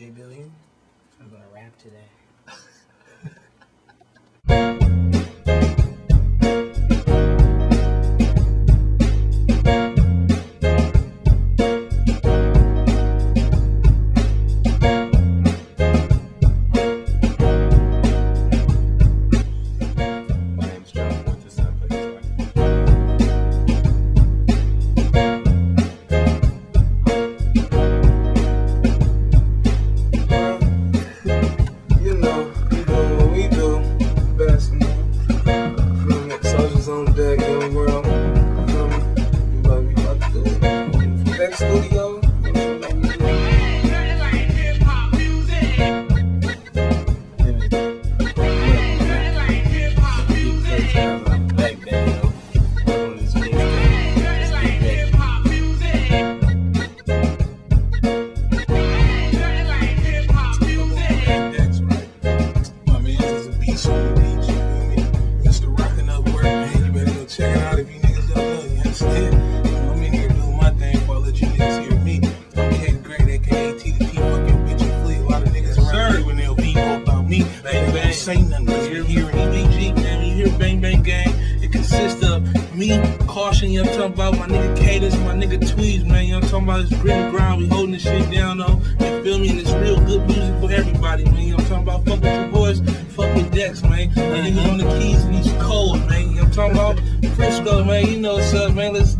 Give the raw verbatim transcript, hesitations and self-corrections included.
J Billion. I'm gonna rap today. Studio. Say nothing, cause you're hearing E B G, man, you hear Bang Bang Gang. It consists of me, Caution, you know what I'm talking about, my nigga Cadence, my nigga Tweez, man, you know what I'm talking about, it's gritty ground, we holding this shit down, though, you feel me, and it's real good music for everybody, man, you know what I'm talking about, fuck with your boys, fuck with Dex, man, my niggas on the keys and he's cold, man, you know what I'm talking about, Frisco, man, you know what's up, man, let's